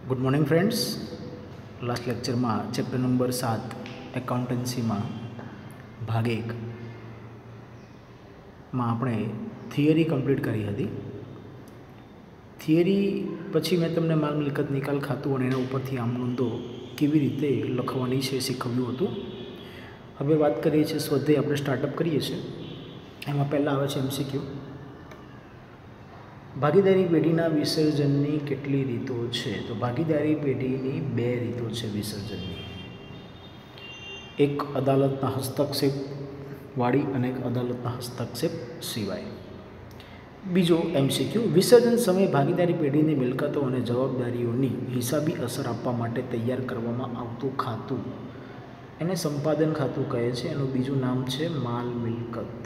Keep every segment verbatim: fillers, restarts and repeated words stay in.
Good morning friends. Last lecture में chapter number सात accountancy में भाग एक में आपणे थियरी कम्प्लीट करी हती। थियरी पछी मैं तमने माल मिलकत निकाल खातुं अने एना उपरथी आम नोंधो केवी रीते लखवानी छे शीखव्युं हतुं। हवे वात करीए छीए स्वाध्याय आपणे स्टार्टअप करीए छीए। एमां पहेला आवे छे एमसीक्यू। भागीदारी पेढ़ीना विसर्जननी केटली रीतो छे? तो भागीदारी पेढ़ीनी बे रीतो छे विसर्जननी। एक अदालतना हस्तक्षेप वाળી અને એક અદાલતના હસ્તક્ષેપ સિવાય। બીજો એમસીક્યુ, વિસર્જન સમયે ભાગીદારી પેઢીની મિલકતો અને જવાબદારીઓની હિસાબી અસર આપવા માટે તૈયાર કરવામાં આવતું ખાતું એને સંપાદન ખાતું કહે છે। એનું બીજું નામ છે માલ મિલકત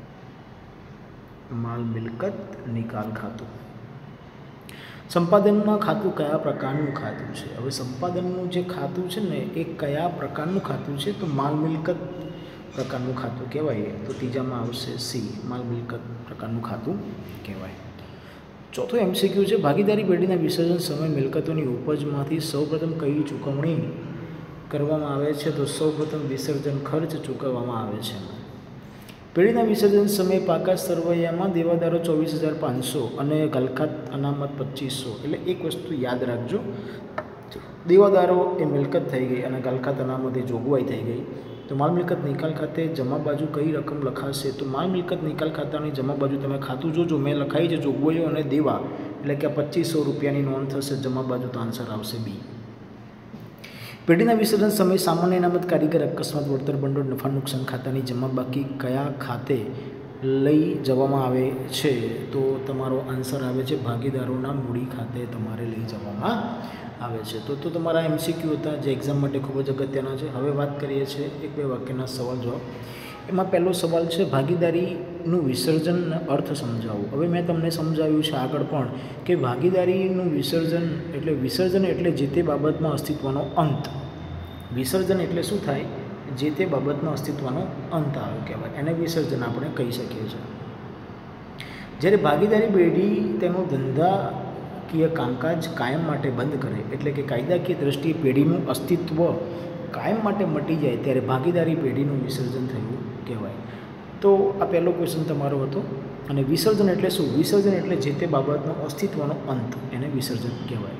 माल मिलकत निकाल खातु। संपादन में खातु कया प्रकारनु खातु छे? हवे संपादननु जे खातु छे ने ए कया प्रकारनु खातु छे? तो माल मिलकत प्रकारनु खातु कहेवाय। तो तीजामां आवशे सी, माल मिलकत प्रकारनु खातु कहेवाय। चौथो एमसीक्यू छे, भागीदारी पेढ़ीना विसर्जन समय मिलकतोनी उपजमांथी सौप्रथम कई चूकवणी करवामां आवे छे? तो सौप्रथम विसर्जन खर्च चूकववामां आवे छे। पेढ़ीना विसर्जन समय पाका सरवैयामां देवादारो चौवीस हज़ार पाँच सौ अने गलखात अनामत पच्चीस सौ। एटले एक वस्तु याद राखजो, देवादारो ए मिलकत थई गई अने गलखात अनामत ए जोगवाई थई गई। तो माल मिलकत निकाल खाते जमा बाजू कई रकम लखाशे? तो माल मिलकत निकाल खातानी जमा बाजू तमे खातुं जोजो, मैं लखाई छे जोगवाईओ अने देवा, एटले के पच्चीस सौ रुपयानी नोंध थशे जमा बाजू। तो आंसर आवशे बी। पेढ़ीना विसर्जन समय सामान्य अनामत कारीगर अकस्मात वळतर भंडोळ नफा नुकसान खातानी जमा बाकी कया खाते लई जवामां आवे छे? तो तमारो आंसर आवे छे भागीदारोना मूडी खाते तमारे लई जवामां आवे छे। तो तो तमारा एमसीक्यू हता जे एक्जाम माटे खूब ज अगत्यना छे। हवे वात करीए छे एक बे वाक्यना सवाल जवाब। एमां पहेलो सवाल छे भागीदारीनुं विसर्जन अर्थ समजावो। हवे मैं तमने समजाव्युं छे आगळ पण के भागीदारीनुं विसर्जन एटले विसर्जन एटले जे ते बाबतमां अस्तित्वनो अंत। विसर्जन एटले शुं थाय? जे ते बाबतमां अस्तित्वनो अंत आवे कहेवाय, एने विसर्जन आपणे कही शकीए छीए। ज्यारे भागीदारी पेढ़ी तेनुं धंधाकीय कामकाज कायम माटे बंध करे, एटले के कायदाकीय दृष्टिए पेढ़ीनुं अस्तित्व कायम माटे मटी जाए त्यारे भागीदारी पेढ़ीनुं विसर्जन थयुं कहेवाय। तो आ पहेलो क्वेश्चन तमारो हतो। अने विसर्जन एटले शुं? विसर्जन एटले जे ते बाबतनो अस्तित्वनो अंत, एने विसर्जन कहेवाय।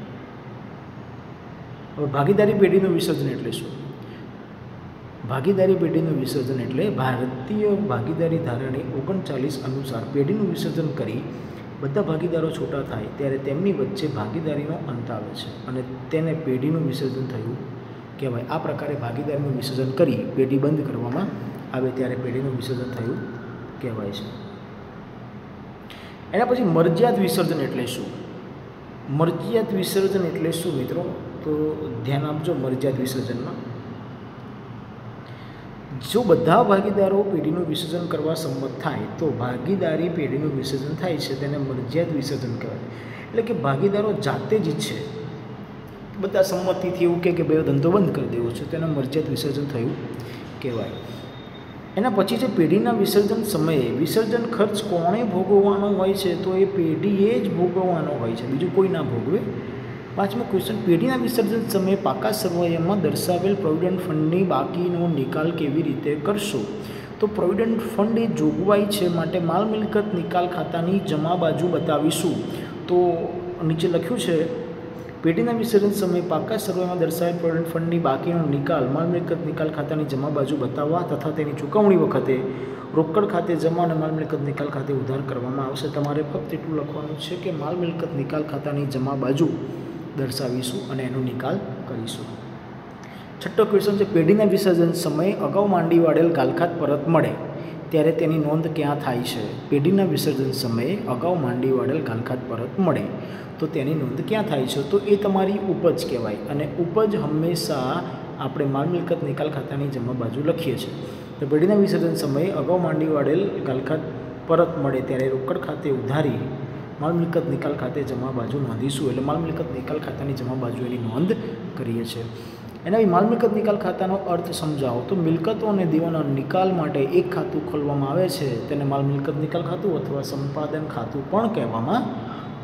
हवे भागीदारी पेढ़ीनुं विसर्जन एटले शुं? भागीदारी पेढ़ीनुं विसर्जन एटले भारतीय भागीदारी धारानी ओगणचालीस अनुसार पेढ़ीनुं विसर्जन करी बधा भागीदारो छूटा थाय त्यारे तेमनी वच्चे भागीदारीनो अंत आवे छे अने तेने पेढ़ीनुं विसर्जन थयुं कहेवाय। आ प्रकारे भागीदारीनुं विसर्जन करी पेढ़ी बंध करवामां आवे त्यारे पेढ़ीनुं विसर्जन थयुं कहेवाय छे। एना पछी मरजियात विसर्जन एटले शुं? मरजियात विसर्जन एटले शुं मित्रों? तो ध्यान आपजो। मरजियात विसर्जन में जो बधा भागीदारो पेढ़ीनुं विसर्जन करवा संमत थाय तो भागीदारी पेढ़ीनुं विसर्जन थाय छे तेने मरजियात विसर्जन कहेवाय। एटले के भागीदारो जाते ज इच्छे, बधा संमतिथी एवुं के भाई धंधो बंध कर देवो छे, तेने मरजियात विसर्जन थयुं कहेवाय। एना पछी जे पेढ़ीना विसर्जन समये विसर्जन खर्च कोणे भोगववानो होय छे? तो ए पेढ़ीए ज भोगववानो होय छे, बीजुं कोई ना भोगवे। पांचमो क्वेश्चन, पेढ़ीना विसर्जन समय पाका सरवैयामां दर्शावेल प्रोविडंट फंडनी बाकीनो निकाल केवी रीते करशो? तो प्रोविडंट फंड ए जोगवाई छे माटे माल मिलकत निकाल खातानी जमा बाजू बतावीशुं। तो नीचे लख्युं छे पेढ़ीना विसर्जन समय पाका सरवैयामां दर्शावेल प्रोविडंट फंडनी बाकीनो निकाल माल मिलकत निकाल खातानी जमा बाजू बताववा तथा तेनी चूकवणी वखते रोकड़ खाते जमा और माल मिलकत निकाल खाते उधार करवामां आवशे। तमारे फक्त एटલું લખવાનું છે કે माल मिलकत निकाल खातानी जमा बाजू दर्शावीशुं अने एनो निकाल करीशुं। छठ्ठो क्वेश्चन है, पेढ़ीना विसर्जन समय अगाऊ मांडी वाळेल गालखात परत मळे त्यारे तेनी नोंध क्यां थाय छे? पेढ़ीना विसर्जन समय अगाऊ मांडी वाळेल गालखात परत मळे तो तेनी नोंध क्यां थाय छे? तो ए तमारी उपज कहेवाय अने उपज हमेशा आपणे माल मिलकत निकाल खातानी जमा बाजू लखीए छीए। तो पेढ़ीना विसर्जन समय अगाऊ मांडी वाळेल गालखात परत मळे त्यारे रोकड़ खाते उधारी माल मिलकत निकाल खाते जमा बाजू नोंधीशुं। एटले माल मिलकत निकाल खातानी जमा बाजू एनी नोंध करीए छीए। एना माल मिलकत निकाल खातानो अर्थ समजावो। तो मिलकतो अने देवाना निकाल माटे एक खातुं खोलवामां आवे छे तेने माल मिलकत निकाल खातुं अथवा संपादन खातुं पण कहेवामां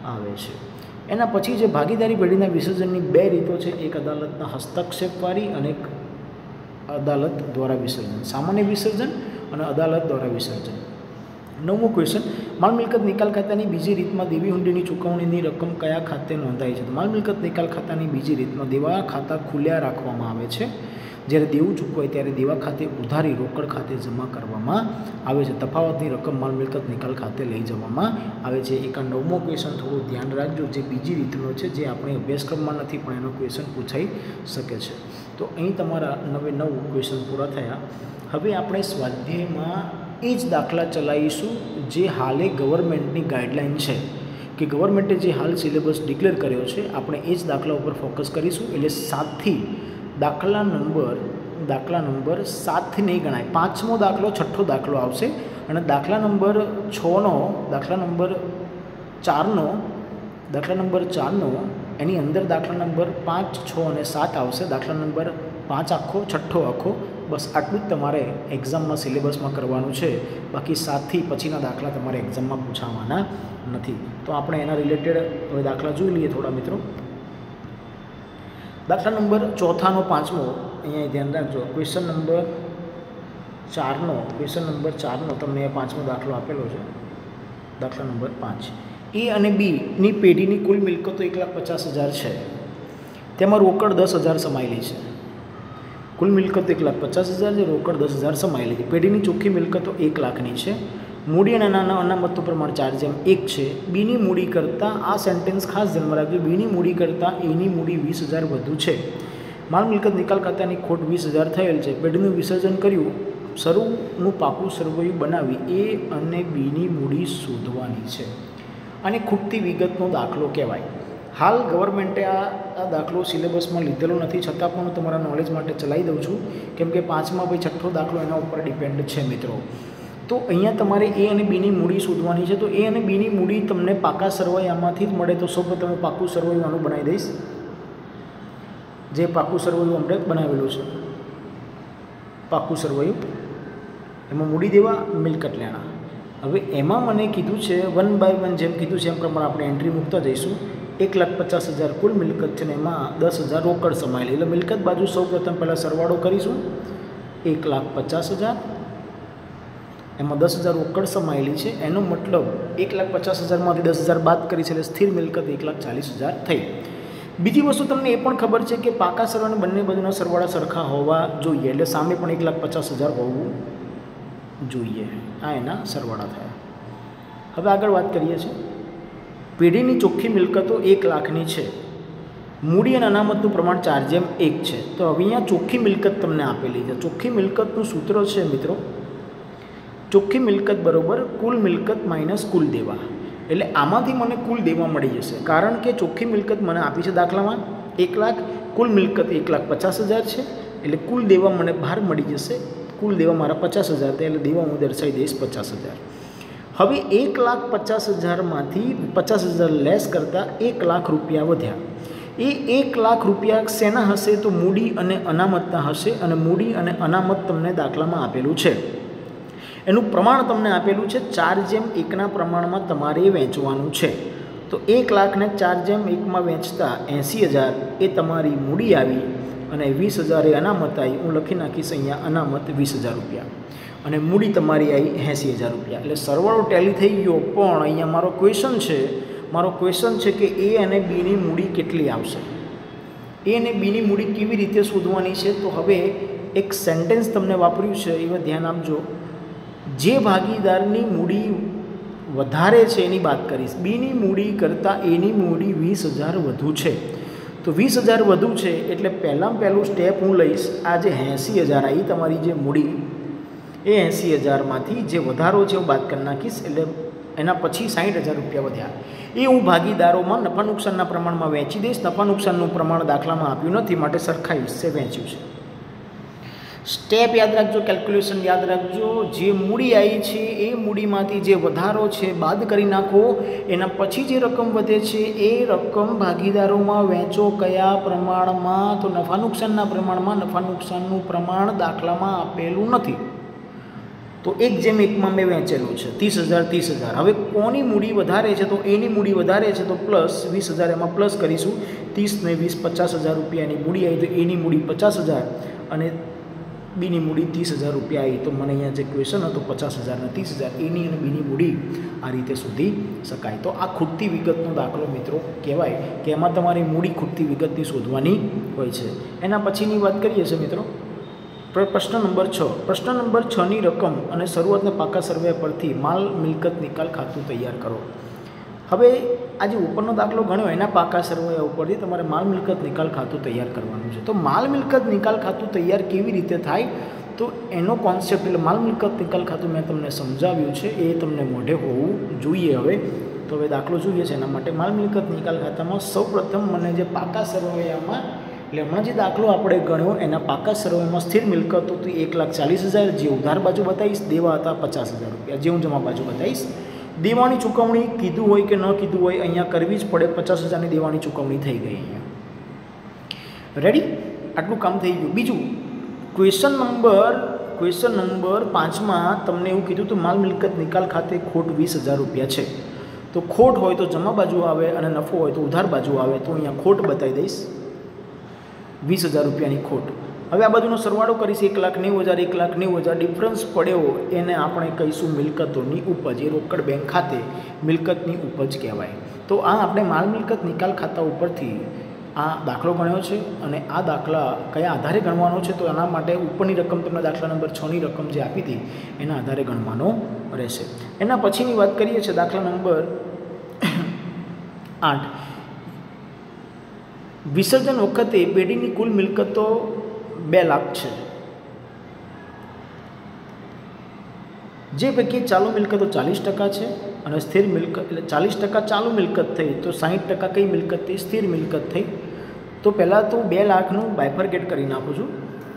આવે છે। એના પછી જે ભાગીદારી પેઢીના વિસર્જનની બે રીતો છે, એક અદાલતના હસ્તક્ષેપવાળી અને એક અદાલત દ્વારા વિસર્જન, સામાન્ય વિસર્જન અને અદાલત દ્વારા વિસર્જન। નવમો ક્વેશ્ચન, માલ મિલકત નિકાલ ખાતાની બીજી રીતમાં દેવી હુંડીની ચૂકવણીની રકમ કયા ખાતે નોંધાય છે? તો માલ મિલકત નિકાલ ખાતાની બીજી રીતમાં દેવા ખાતા ખુલ્યા રાખવામાં આવે છે। જ્યારે દેવું ચૂકવાય ત્યારે દેવા ખાતે ઉધારી રોકડ ખાતે જમા કરવામાં આવે છે। તફાવતની રકમ માલ મિલકત નિકાલ ખાતે લઈ જવામાં આવે છે। એક આ નવમો ક્વેશ્ચન થોડું ધ્યાન રાખજો, જે બીજી રીતનો છે, જે આપણે અભ્યાસક્રમમાં નથી પણ એનો ક્વેશ્ચન પૂછાઈ શકે છે। તો અહીં તમારા નવે નવ ક્વેશ્ચન પૂરા થયા। હવે આપણે સ્વાધ્યાયમાં એ જ દાખલા ચલાવીશું જે હાલે ગવર્મેન્ટની ગાઈડલાઇન છે, કે ગવર્મેન્ટે જે હાલ સિલેબસ ડિક્લેર કર્યો છે, આપણે એ જ દાખલા ઉપર ફોકસ કરીશું। એટલે સાતથી દાખલા નંબર દાખલા નંબર સાતથી નહીં ગણાય, પાંચમો દાખલો છઠ્ઠો દાખલો આવશે અને દાખલા નંબર છનો દાખલા નંબર ચારનો દાખલા નંબર ચારનો એની અંદર દાખલા નંબર પાંચ, છ અને સાત આવશે। દાખલા નંબર પાંચ આખો, છઠ્ઠો આખો, બસ આટલું જ તમારે એક્ઝામમાં સિલેબસમાં કરવાનું છે। બાકી સાતથી પછીના દાખલા તમારે એક્ઝામમાં પૂછાવાના નથી। તો આપણે એના રિલેટેડ હવે દાખલા જોઈ લઈએ થોડા મિત્રો। દાખલા નંબર ચોથાનો પાંચમો, અહીંયા ધ્યાન રાખજો, ક્વેશ્ચન નંબર ચારનો ક્વેશ્ચન નંબર ચારનો તમને પાંચમો દાખલો આપેલો છે। દાખલા નંબર પાંચ, એ અને બીની પેઢીની કુલ મિલકતો એક લાખ પચાસ હજાર છે, તેમાં રોકડ દસ હજાર સમાયેલી છે। કુલ મિલકત એક લાખ પચાસ હજાર છે, રોકડ દસ હજાર સમાયેલી છે। પેઢીની ચોખ્ખી મિલકતો એક લાખની છે। મૂડી અને નાના અનામતનું પ્રમાણ ચાર જેમ એક છે। બીની મૂડી કરતાં, આ સેન્ટેન્સ ખાસ ધ્યાનમાં રાખજો, બીની મૂડી કરતાં એની મૂડી વીસ હજાર વધુ છે। માલ મિલકત નિકાલ ખાતાની ખોટ વીસ હજાર થયેલ છે। પેઢીનું વિસર્જન કર્યું, શરૂનું પાકું સરવૈયું બનાવી એ અને બીની મૂડી શોધવાની છે। આને ખૂટતી વિગતનો દાખલો કહેવાય। હાલ ગવર્મેન્ટે આ આ દાખલો સિલેબસમાં લીધેલો નથી, છતાં પણ હું તમારા નોલેજ માટે ચલાવી દઉં છું, કેમ કે પાંચમા ભાઈ છઠ્ઠો દાખલો એના ઉપર ડિપેન્ડ છે મિત્રો। તો અહીંયા તમારે એ અને બીની મૂડી શોધવાની છે। તો એ અને બીની મૂડી તમને પાકા સરવૈયામાંથી જ મળે। તો સૌપ્રથમ હું પાકું સરવૈયું આનું બનાવી દઈશ, જે પાકું સરવૈયું આપણે બનાવેલું છે, પાકું સરવૈયું, એમાં મૂડી દેવા, મિલકત લેણા। હવે એમાં મને કીધું છે વન બાય વન, જેમ કીધું છે એમ પ્રમાણે આપણે એન્ટ્રી મૂકતા જઈશું। એક લાખ પચાસ હજાર કુલ મિલકત છે ને એમાં દસ હજાર રોકડ સમાયેલી, એટલે મિલકત બાજુ સૌ પ્રથમ પહેલાં સરવાળો કરીશું। એક લાખ પચાસ હજાર એમાં દસ હજાર રોકડ સમાયેલી છે, એનો મતલબ એક લાખ પચાસ હજારમાંથી દસ હજાર બાદ કરી છે, એટલે સ્થિર મિલકત એક લાખ ચાલીસ હજાર થઈ। બીજી વસ્તુ તમને એ પણ ખબર છે કે પાકા સરવાળા બંને બાજુના સરવાળા સરખા હોવા જોઈએ, એટલે સામે પણ એક લાખ પચાસ હજાર હોવું જોઈએ। આ એના સરવાળા થયા। હવે આગળ વાત કરીએ છીએ, પેઢીની ચોખ્ખી મિલકતો એક લાખની છે, મૂડી અને અનામતનું પ્રમાણ ચાર જેમ એક છે। તો હવે અહીંયા ચોખ્ખી મિલકત તમને આપેલી છે। ચોખ્ખી મિલકતનું સૂત્ર છે મિત્રો, ચોખ્ખી મિલકત બરાબર કુલ મિલકત માઇનસ કુલ દેવા। એટલે આમાંથી મને કુલ દેવા મળી જશે, કારણ કે ચોખ્ખી મિલકત મને આપી છે દાખલામાં એક લાખ, કુલ મિલકત એક લાખ પચાસ હજાર છે, એટલે કુલ દેવા મને બહાર મળી જશે। કુલ દેવા મારા પચાસ હજાર થાય, એટલે દેવા હું દર્શાવી દઈશ પચાસ હજાર। હવે એક લાખ પચાસ હજારમાંથી પચાસ હજાર લેસ કરતાં એક લાખ રૂપિયા વધ્યા। એ એક લાખ રૂપિયા શેના હશે? તો મૂડી અને અનામતના હશે, અને મૂડી અને અનામત તમને દાખલામાં આપેલું છે। એનું પ્રમાણ તમને આપેલું છે, ચાર જેમ એકના પ્રમાણમાં તમારે વહેંચવાનું છે। તો એક લાખને ચાર જેમ એકમાં વહેંચતા એંસી હજાર એ તમારી મૂડી આવી, અને વીસ હજાર એ અનામત આવી। હું લખી નાખીશ અહીંયા અનામત વીસ હજાર રૂપિયા, અને મૂડી તમારી આવી એંસી હજાર રૂપિયા। એટલે સરવાળો ટેલી થઈ ગયો, પણ અહીંયા મારો ક્વેશ્ચન છે મારો ક્વેશ્ચન છે કે એ અને બીની મૂડી કેટલી આવશે? એ અને બીની મૂડી કેવી રીતે શોધવાની છે? તો હવે એક સેન્ટેન્સ તમને વાપર્યું છે, એમાં ધ્યાન આપજો। જે ભાગીદારની મૂડી વધારે છે એની વાત કરીશ, બીની મૂડી કરતાં એની મૂડી વીસ હજાર વધુ છે। તો વીસ હજાર વધુ છે એટલે પહેલાં પહેલું સ્ટેપ હું લઈશ, આ જે એંસી હજાર આવી તમારી જે મૂડી, એ એંસી હજારમાંથી જે વધારો છે હું બાદ કરી નાખીશ, એટલે એના પછી સાઠ હજાર રૂપિયા વધ્યા, એ હું ભાગીદારોમાં નફા નુકસાનના પ્રમાણમાં વહેંચી દઈશ। નફા નુકસાનનું પ્રમાણ દાખલામાં આપ્યું નથી, માટે સરખા હિસ્સે વહેંચ્યું છે। સ્ટેપ યાદ રાખજો, કેલ્ક્યુલેશન યાદ રાખજો। જે મૂડી આવી છે એ મૂડીમાંથી જે વધારો છે બાદ કરી નાખો, એના પછી જે રકમ વધે છે એ રકમ ભાગીદારોમાં વહેંચો। કયા પ્રમાણમાં? તો નફા નુકસાનના પ્રમાણમાં। નફા નુકસાનનું પ્રમાણ દાખલામાં આપેલું નથી, તો એક જેમ એકમાં મેં વેચેલું છે ત્રીસ હજાર ત્રીસ હજાર. હવે કોની મૂડી વધારે છે? તો એની મૂડી વધારે છે તો પ્લસ વીસ હજાર એમાં પ્લસ કરીશું. ત્રીસ ને વીસ પચાસ હજાર રૂપિયાની મૂડી આવી, તો એની મૂડી પચાસ હજાર અને બીની મૂડી ત્રીસ હજાર રૂપિયા આવી. તો મને અહીંયા જે ક્વેશ્ચન હતો પચાસ હજાર ને ત્રીસ હજાર, એની અને બીની મૂડી આ રીતે શોધી શકાય. તો આ ખૂટતી વિગતનો દાખલો મિત્રો કહેવાય કે એમાં તમારી મૂડી ખૂટતી વિગતની શોધવાની હોય છે. એના પછીની વાત કરીએ છીએ મિત્રો, પ્રશ્ન નંબર છ. પ્રશ્ન નંબર છની રકમ અને શરૂઆતના પાકા સર્વે પરથી માલ મિલકત નિકાલ ખાતું તૈયાર કરો. હવે આ જે ઉપરનો દાખલો ગણ્યો એના પાકા સર્વે ઉપરથી તમારે માલ મિલકત નિકાલ ખાતું તૈયાર કરવાનું છે. તો માલ મિલકત નિકાલ ખાતું તૈયાર કેવી રીતે થાય? તો એનો કોન્સેપ્ટ એટલે માલ મિલકત નિકાલ ખાતું મેં તમને સમજાવ્યું છે, એ તમને મોઢે હોવું જોઈએ. હવે તો હવે દાખલો જોઈએ છે. એના માટે માલ મિલકત નિકાલ ખાતામાં સૌપ્રથમ મને જે પાકા સર્વેમાં એટલે હમણાં જે દાખલો આપણે ગણ્યો એના પાકા સર્વેમાં સ્થિર મિલકત હતી એક લાખ ચાલીસ હજાર, જે ઉધાર બાજુ બતાવીશ, દેવા હતા પચાસ હજાર રૂપિયા, જે હું જમા બાજુ બતાવીશ. દેવાની ચૂકવણી કીધું હોય કે ન કીધું હોય અહીંયા કરવી જ પડે. પચાસ હજારની દેવાની ચૂકવણી થઈ ગઈ. અહીંયા રેડી, આટલું કામ થઈ ગયું. બીજું ક્વેશ્ચન નંબર ક્વેશ્ચન નંબર પાંચમાં તમને એવું કીધું તો માલ મિલકત નિકાલ ખાતે ખોટ વીસ હજાર રૂપિયા છે. તો ખોટ હોય તો જમા બાજુ આવે અને નફો હોય તો ઉધાર બાજુ આવે. તો અહીંયા ખોટ બતાવી દઈશ, વીસ હજાર રૂપિયાની ખોટ. હવે આ બાજુનો સરવાળો કરીશ, એક લાખ નેવું હજાર એક લાખ નેવું હજાર ડિફરન્સ પડ્યો એને આપણે કહીશું મિલકતોની ઉપજ. એ રોકડ બેંક ખાતે મિલકતની ઉપજ કહેવાય. તો આ આપણે માલ મિલકત નિકાલ ખાતા ઉપરથી આ દાખલો ગણ્યો છે. અને આ દાખલા કયા આધારે ગણવાનો છે? તો એના માટે ઉપરની રકમ તમને દાખલા નંબર છની રકમ જે આપી હતી એના આધારે ગણવાનો રહેશે. એના પછીની વાત કરીએ છીએ દાખલા નંબર આઠ. વિસર્જન વખતે પેઢીની કુલ મિલકતો બે લાખ છે, જે પૈકી ચાલુ મિલકતો ચાલીસ ટકા છે અને સ્થિર મિલકત એટલે ચાલીસ ટકા ચાલુ મિલકત થઈ તો સાહીઠ ટકા કઈ મિલકત થઈ? સ્થિર મિલકત થઈ. તો પહેલાં તો બે લાખનું બાયફર્ગેટ કરી નાખું છું.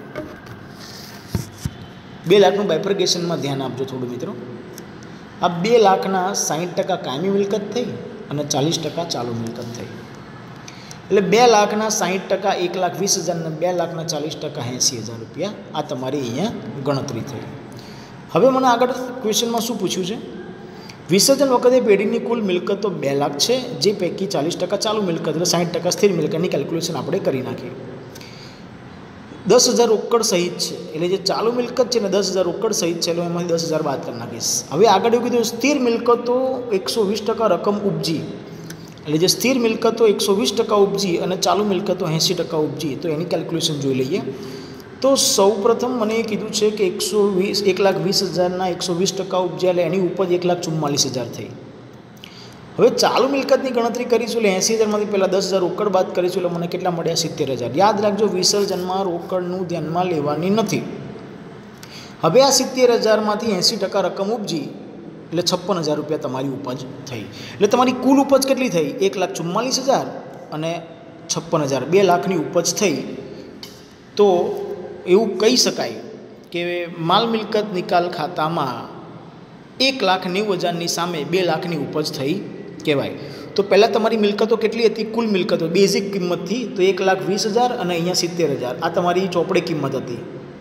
બે લાખનું બાયફર્ગેશનમાં ધ્યાન આપજો થોડું મિત્રો. આ બે લાખના સાહીઠ ટકા કાયમી મિલકત થઈ અને ચાલીસ ટકા ચાલુ મિલકત થઈ. એટલે બે લાખના સાહીઠ ટકા એક લાખ વીસ હજારને બે લાખના ચાલીસ ટકા એંસી હજાર રૂપિયા આ તમારી અહીંયા ગણતરી થઈ. હવે મને આગળ ક્વેશ્ચનમાં શું પૂછ્યું છે? વિસર્જન વખતે પેઢીની કુલ મિલકતો બે લાખ છે, જે પૈકી ચાલીસ ટકા ચાલુ મિલકત એટલે સાહીઠ ટકા સ્થિર મિલકતની કેલ્ક્યુલેશન આપણે કરી નાખીએ. દસ હજાર રોકડ સહિત છે એટલે જે ચાલુ મિલકત છે ને દસ હજાર રોકડ સહિત છે એટલે એમાંથી દસ હજાર બાદ કરી નાખીશ. હવે આગળ એવું કીધું સ્થિર મિલકતો એકસો વીસ ટકા રકમ ઉપજી, એટલે જે સ્થિર મિલકતો એકસો વીસ ટકા ઉપજી અને ચાલુ મિલકતો એંસી ટકા ઉપજી. તો એની કેલ્ક્યુલેશન જોઈ લઈએ. તો સૌ પ્રથમ મને એ કીધું છે કે એકસો વીસ એક લાખ વીસ હજારના એકસો વીસ ટકા ઉપજ્યા એટલે એની ઉપજ એક લાખ ચુમ્માલીસ હજાર થઈ. હવે ચાલુ મિલકતની ગણતરી કરીશું એટલે એંસી હજારમાંથી પહેલાં દસ હજાર રોકડ બાદ કરીશું એટલે મને કેટલા મળ્યા? સિત્તેર હજાર. યાદ રાખજો વિસર્જનમાં રોકડનું ધ્યાનમાં લેવાની નથી. હવે આ સિત્તેર હજારમાંથી એંસી ટકા રકમ ઉપજી એટલે છપ્પન હજાર રૂપિયા તમારી ઉપજ થઈ. એટલે તમારી કુલ ઉપજ કેટલી થઈ? એક લાખ ચુમ્માલીસ હજાર અને છપ્પન હજાર બે લાખની ઉપજ થઈ. તો એવું કહી શકાય કે માલ મિલકત નિકાલ ખાતામાં એક લાખ નેવું હજારની સામે બે લાખની ઉપજ થઈ કહેવાય. તો પહેલાં તમારી મિલકતો કેટલી હતી? કુલ મિલકતો બેઝિક કિંમતથી તો એક લાખ વીસ હજાર અને અહીંયા સિત્તેર હજાર આ તમારી ચોપડી કિંમત હતી.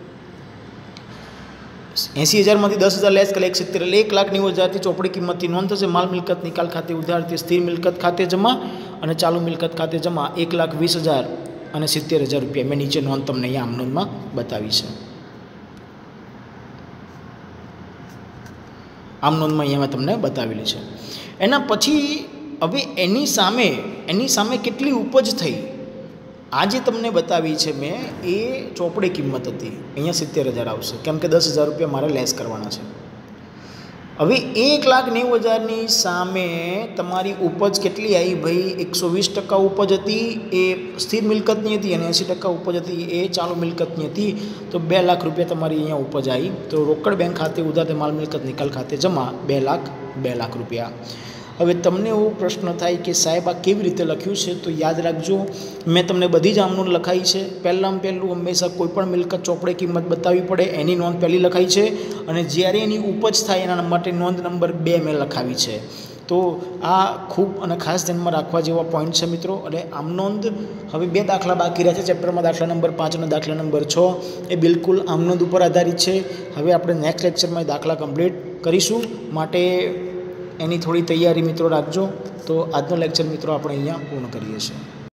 એંસી હજારમાંથી દસ હજાર લેસ કરે એક સિત્તેર એટલે એક લાખ નેવું હજારથી ચોપડી કિંમતથી નોંધ થશે. માલ મિલકત નિકાલ ખાતે ઉધારથી સ્થિર મિલકત ખાતે જમા અને ચાલુ મિલકત ખાતે જમા એક લાખ વીસ હજાર અને સિત્તેર હજાર રૂપિયા. મેં નીચે નોંધ તમને અહીંયા આમનોંધમાં બતાવી છે. આમ નોંધમાં અહીંયા મેં તમને બતાવેલી છે. એના પછી હવે એની સામે એની સામે કેટલી ઉપજ થઈ આ જે તમને બતાવી છે મેં એ ચોપડી કિંમત હતી. અહીંયા સિત્તેર હજાર આવશે કેમ કે દસ હજાર રૂપિયા મારે લેસ કરવાના છે. હવે એક લાખ નેવું હજારની સામે તમારી ઉપજ કેટલી આવી ભાઈ? એકસો વીસ ટકા ઉપજ હતી એ સ્થિર મિલકતની હતી અને એંસી ટકા ઉપજ હતી એ ચાલુ મિલકતની હતી. તો બે લાખ રૂપિયા તમારી અહીંયા ઉપજ આવી. તો રોકડ બેંક ખાતે ઉધાર માલ મિલકત નિકાલ ખાતે જમા બે લાખ બે લાખ રૂપિયા. હવે તમને એવો પ્રશ્ન થાય કે સાહેબ આ કેવી રીતે લખ્યું છે? તો યાદ રાખજો મેં તમને બધી જ આમનોંધ લખાઈ છે. પહેલાં પહેલું હંમેશા કોઈપણ મિલકત ચોપડે કિંમત બતાવવી પડે એની નોંધ પહેલી લખાઈ છે અને જ્યારે એની ઉપજ થાય એના માટે નોંધ નંબર બે મેં લખાવી છે. તો આ ખૂબ અને ખાસ ધ્યાનમાં રાખવા જેવા પોઈન્ટ છે મિત્રો. અને આમ નોંધ હવે બે દાખલા બાકી રહ્યા છે ચેપ્ટરમાં, દાખલા નંબર પાંચ અને દાખલા નંબર છ. એ બિલકુલ આમ નોંધ ઉપર આધારિત છે. હવે આપણે નેક્સ્ટ લેક્ચરમાં એ દાખલા કમ્પ્લીટ કરીશું, માટે એની થોડી તૈયારી મિત્રો રાખજો. તો આજનો લેક્ચર મિત્રો આપણે અહીંયા પૂર્ણ કરીએ છીએ.